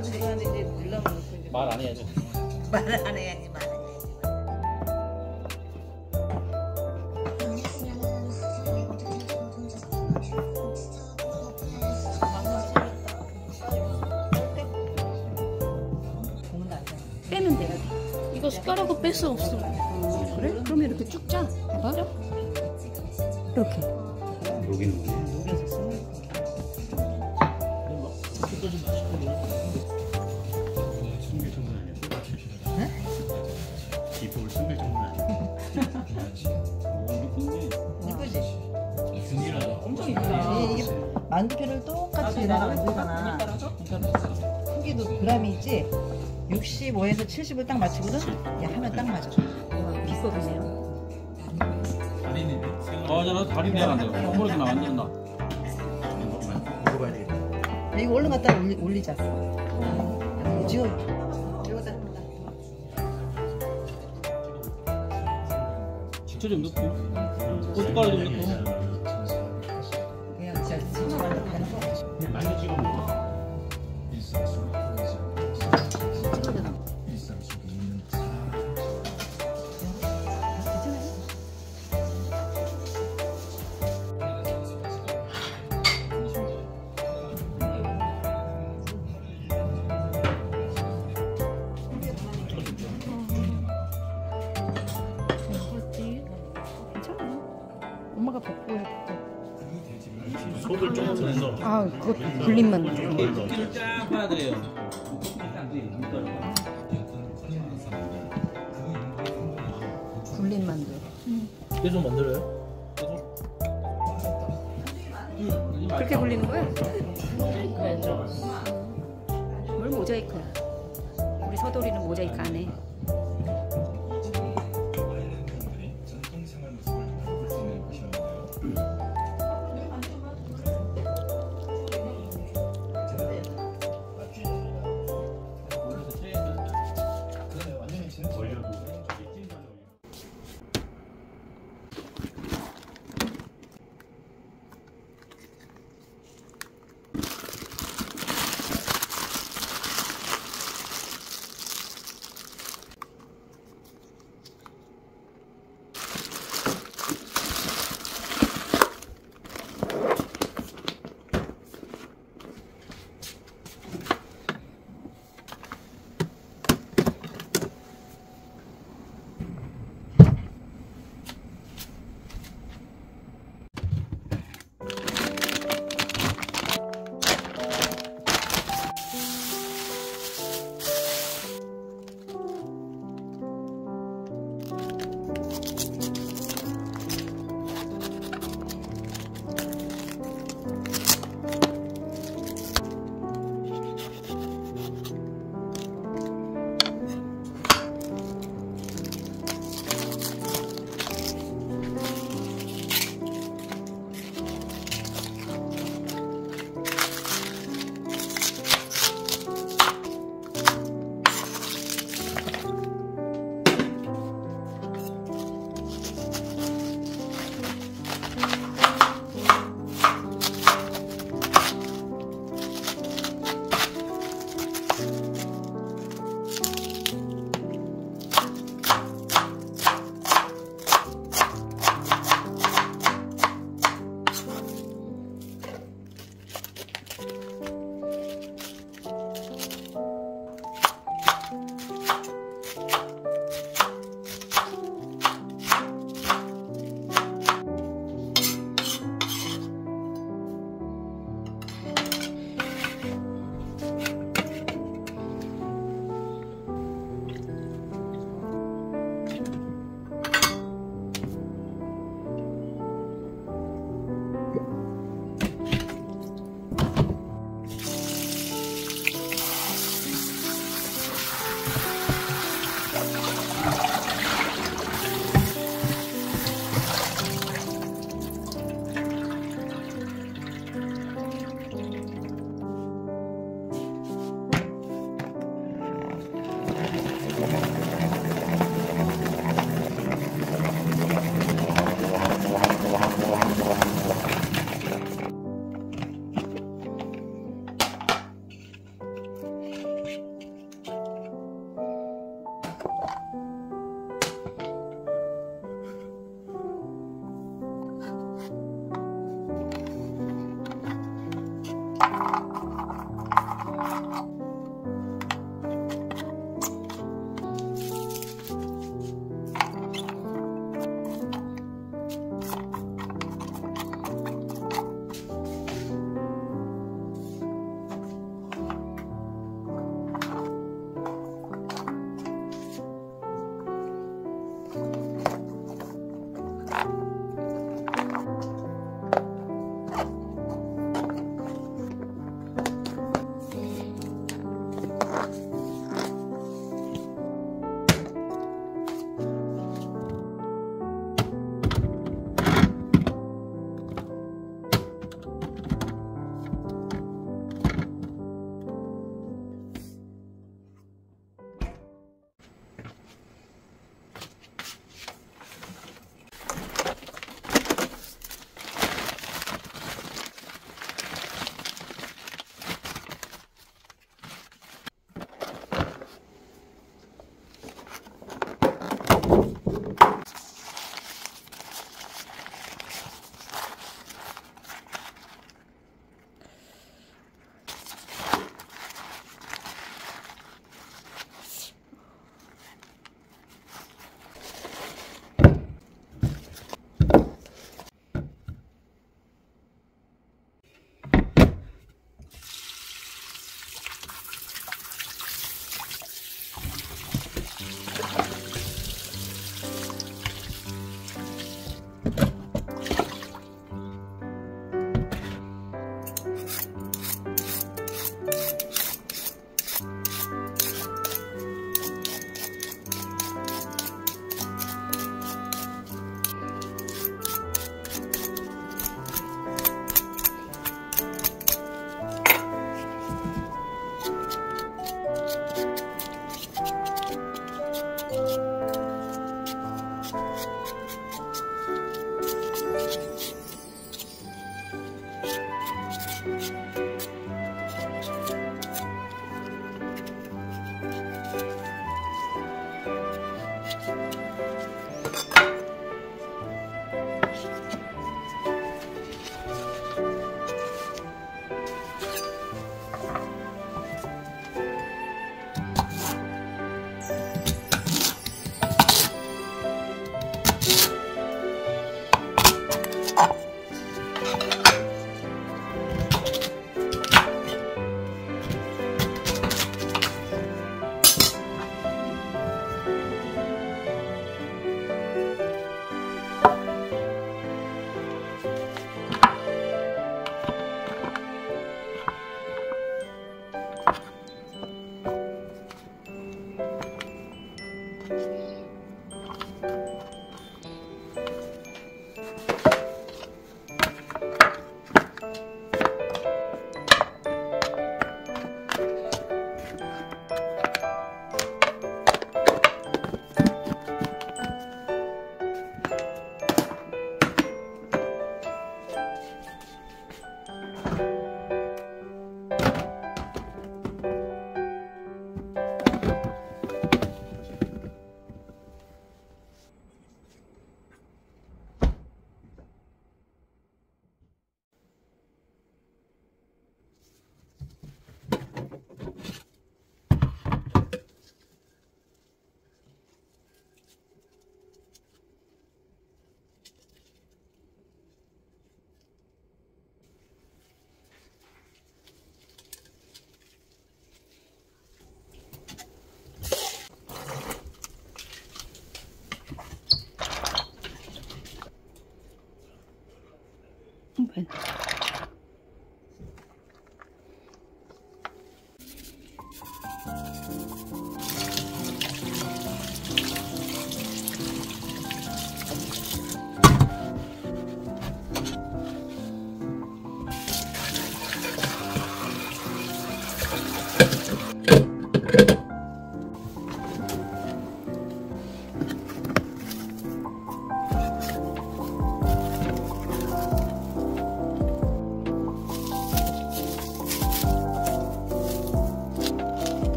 말도 못하는데 이제 물러면 놓고 이제 말 안 해야죠. 말 안 해야지 말 안 해야지. 빼면 돼야 돼. 이거 숟가락으로 뺄 수 없어. 그래? 그러면 이렇게 쭉 짜. 봐봐. 이렇게. 녹이는 거네. 녹여서 쓰는 거. 기법을 숨길 정도는 아니야. 이쁘지? 엄청 이쁘다. 이게 만두피를 똑같이 이렇게 만들잖아. 그러니까 크기도 그람이 있지? 65에서 70을 딱 맞추거든? 야, 하면 딱 맞아. 비법이네요. 나 다리 내야 안 돼. 허물어지면 안 된다. 먹어봐야 되겠다. 야, 이거 얼른 갖다 올리자. 지금 여기다 한다. 식초 좀 넣고, 고춧가루 좀 넣고. 그냥 진짜 손으로 반 많이 찍어 먹어. 엄마가 볶고 했대. 속을 조금 내서. 아, 그거 불린만. 물기를 쫙 빨아들여요. 불린 만두. 계속 만들어요? 그렇게 불리는 거야? 뭘 모자이크야? 우리 서돌이는 모자이크 안 해. 펜.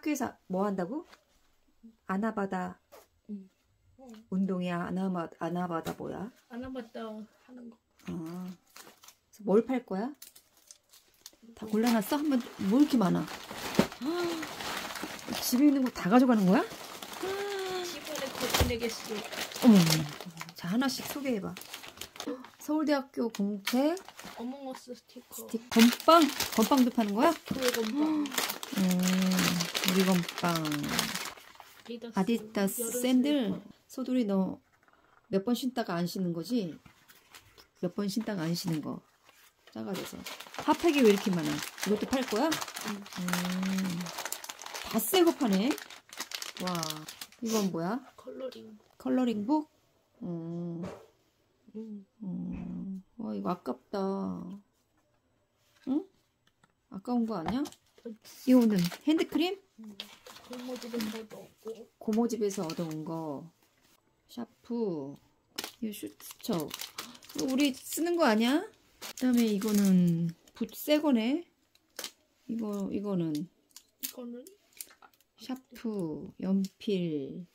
학교에서 뭐 한다고? 아나바다 운동이야. 아나바다 뭐야? 아나바다 하는 거. 그래서 뭘 팔 거야? 다 골라놨어? 한번 뭐 이렇게 많아? 집에 있는 거 다 가져가는 거야? 지분에 거둬내겠어. 어머. 자, 하나씩 소개해봐. 서울대학교 공채 어몽어스 스티커. 건빵도 파는 거야? 교회 건빵. 우리 건빵. 아디다스 여름 샌들. 슬리퍼. 소돌이 너 몇 번 신다가 안 신는 거지? 몇 번 신다가 안 신는 거. 작아져서. 핫팩이 왜 이렇게 많아? 이것도 팔 거야? 다 새 거 파네. 와. 이건 뭐야? 컬러링. 컬러링북? 와, 이거 아깝다. 응? 아까운 거 아니야? 이거는 핸드크림? 고모집에서 넣고. 고모집에서 얻어온 거. 샤프. 이거 슈트처. 이거 우리 쓰는 거 아니야? 그 다음에 이거는 새 거네. 이거는 샤프, 연필.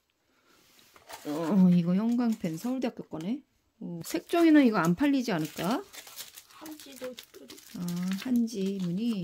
이거 형광펜 서울대학교 거네. 색종이는 이거 안 팔리지 않을까? 한지도 특별히. 한지 무늬.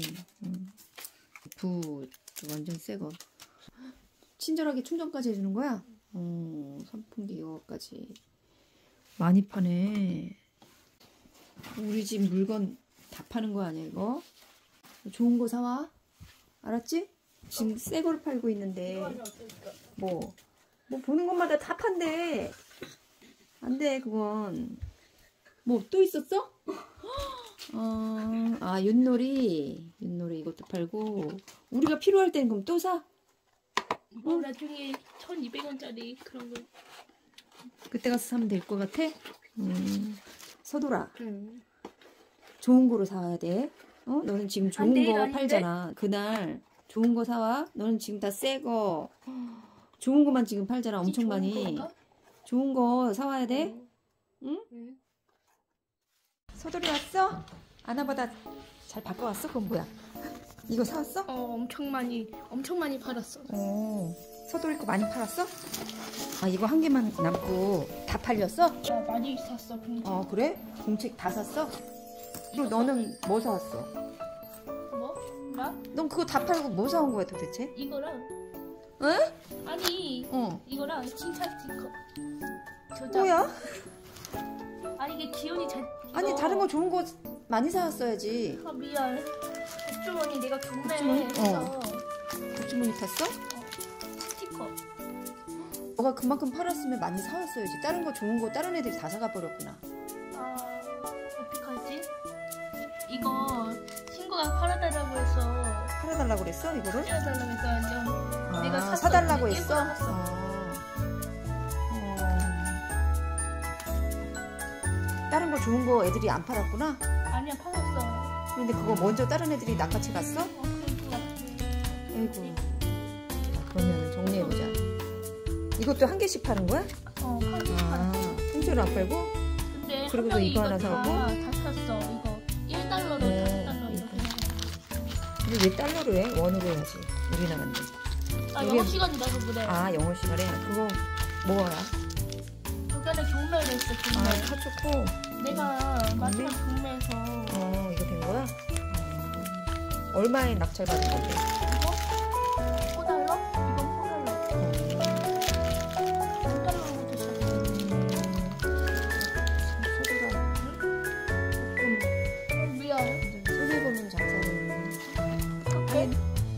완전 새 거. 친절하게 충전까지 해주는 거야? 선풍기 이거까지. 많이 파네. 우리 집 물건 다 파는 거 아니야 이거? 좋은 거 사와. 알았지? 지금 새 거를 팔고 있는데 뭐 보는 것마다 다 판대. 안 돼 그건. 뭐 또 있었어? 윷놀이 이것도 팔고. 우리가 필요할 땐 그럼 또 사? 나중에 1200원짜리 그런 거. 그때 가서 사면 될 것 같아? 서돌아, 응. 좋은 거로 사와야 돼. 너는 지금 좋은 안 돼, 거 아닌데? 팔잖아. 그날 좋은 거 사와. 너는 지금 다 새 거. 좋은 거만 지금 팔잖아. 엄청 많이. 좋은 거 사와야 돼. 응? 서돌이 왔어? 아나바다 잘 바꿔왔어? 그건 뭐야? 이거 사왔어? 엄청 많이 팔았어. 서돌이 거 많이 팔았어? 이거 한 개만 남고 다 팔렸어? 나 많이 샀어. 공책. 그래? 공책 다 샀어? 그리고 너는 뭐 사왔어? 뭐? 나? 넌 그거 다 팔고 뭐 사온 거야 도대체? 이거랑. 응? 아니. 이거랑 칭찬 스티커. 저자. 뭐야? 아니 이게 기운이 잘. 아니 다른 거 좋은 거 많이 사왔어야지. 미안. 굿주머니 내가 굿주머니? 경매해서. 굿주머니 탔어? 스티커. 너가 그만큼 팔았으면 많이 사왔어야지. 다른 거 좋은 거 다른 애들이 다 사가 버렸구나. 어떡하지? 이거 친구가 팔아달라고 해서. 팔아달라고 그랬어 이거를? 팔아달라고 해서 내가 샀어. 사달라고 근데 했어? 일부러 샀어. 다른 거 좋은 거 애들이 안 팔았구나? 아니야 팔았어. 근데 그거 먼저 다른 애들이 낚아채 갔어? 그럴 것 같아. 아이고. 그러면 정리해보자. 이것도 한 개씩 파는 거야? 한 개씩 팔았어. 통째로 안 팔고? 근데 그리고 한 명이 이거 하나 다 사고? 샀어. 이거 1달러로 5달러 이렇게. 근데 왜 달러로 해? 원으로 해야지. 우리나라인데. 영어 시간이라서 그래. 영어 시간에? 그거 뭐야? 여기는 경매를 했어. 경매. 사줬고. 내가 마지막 경매에서 이거 된 거야? 얼마에 낙찰 받은 건데? 이거 4달러? 이건 4달러. 4달러로 됐어. 소리가 미안. 손해보는 장사는 어때?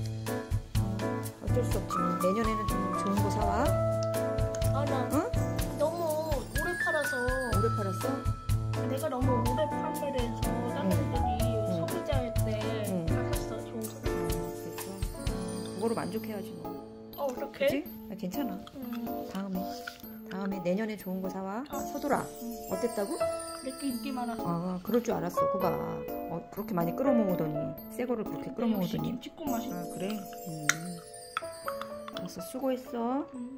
어쩔 수 없지. 내년에는 좀 좋은 거 사와. 나 너무 오래 팔아서. 오래 팔았어? 내가 너무 오래 판매를 해서 다른 애들이 소비자일 때 다 샀어. 좋은 거. 됐어. 그거로 만족해야지 뭐. 어떡해? 그치? 괜찮아. 다음에 내년에 좋은 거 사와. 서돌아, 어땠다고? 내게 인기 많았어. 그럴 줄 알았어. 그거 그렇게 많이 끌어모으더니 새 거를 그렇게 역시 끌어모으더니. 김치국 맛있어. 그래? 알았어. 수고했어.